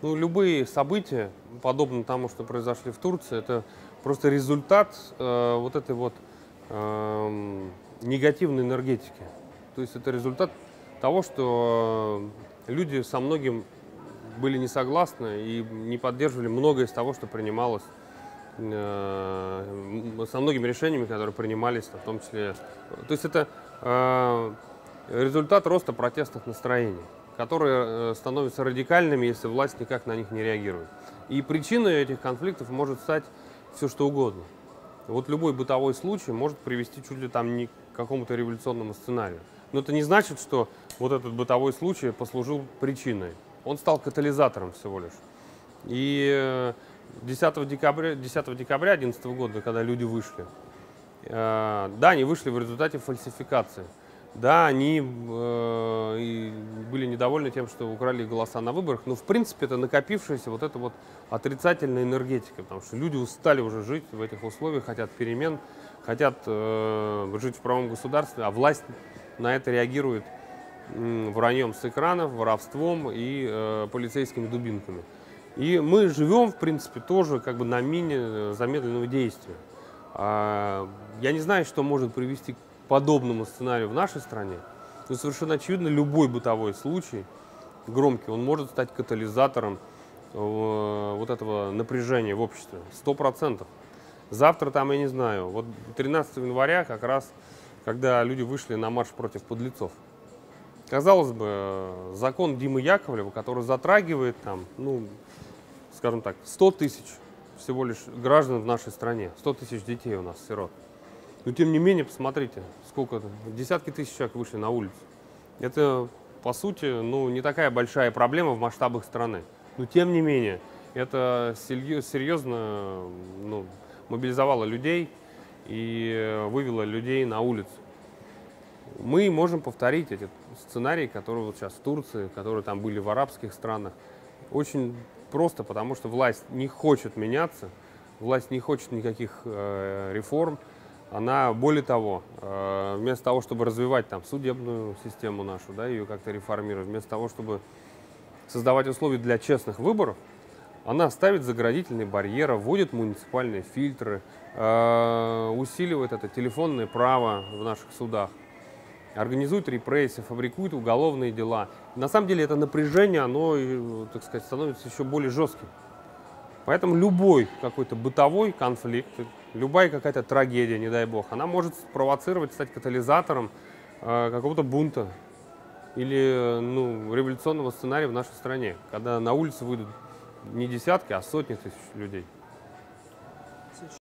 Ну, любые события, подобно тому, что произошли в Турции, это просто результат вот этой вот негативной энергетики. То есть это результат того, что люди со многим были не согласны и не поддерживали многое из того, что принималось, со многими решениями, которые принимались, в том числе. То есть это результат роста протестных настроений, которые становятся радикальными, если власть никак на них не реагирует. И причиной этих конфликтов может стать все что угодно. Вот любой бытовой случай может привести чуть ли там не к какому-то революционному сценарию. Но это не значит, что вот этот бытовой случай послужил причиной. Он стал катализатором всего лишь. И 10 декабря 2011 года, когда люди вышли, да, они вышли в результате фальсификации. Да, они были недовольны тем, что украли голоса на выборах, но в принципе это накопившаяся вот эта вот отрицательная энергетика, потому что люди устали уже жить в этих условиях, хотят перемен, хотят жить в правом государстве, а власть на это реагирует враньем с экранов, воровством и полицейскими дубинками. И мы живем, в принципе, тоже как бы на мине замедленного действия. Я не знаю, что может привести к подобному сценарию в нашей стране, но совершенно очевидно, любой бытовой случай, громкий, он может стать катализатором вот этого напряжения в обществе. 100%. Завтра там, я не знаю, вот 13 января как раз, когда люди вышли на марш против подлецов. Казалось бы, закон Димы Яковлева, который затрагивает там, ну, скажем так, 100 тысяч всего лишь граждан в нашей стране, 100 тысяч детей у нас, сирот. Но тем не менее, посмотрите, сколько, десятки тысяч человек вышли на улицу. Это, по сути, ну, не такая большая проблема в масштабах страны. Но тем не менее, это серьезно, ну, мобилизовало людей и вывело людей на улицу. Мы можем повторить эти сценарии, которые вот сейчас в Турции, которые там были в арабских странах. Очень просто, потому что власть не хочет меняться, власть не хочет никаких реформ. Она, более того, вместо того, чтобы развивать там судебную систему нашу, да, ее как-то реформировать, вместо того, чтобы создавать условия для честных выборов, она ставит заградительные барьеры, вводит муниципальные фильтры, усиливает это телефонное право в наших судах, организует репрессии, фабрикует уголовные дела. На самом деле это напряжение, оно, так сказать, становится еще более жестким. Поэтому любой какой-то бытовой конфликт, любая какая-то трагедия, не дай бог, она может спровоцировать, стать катализатором какого-то бунта или революционного сценария в нашей стране, когда на улицы выйдут не десятки, а сотни тысяч людей.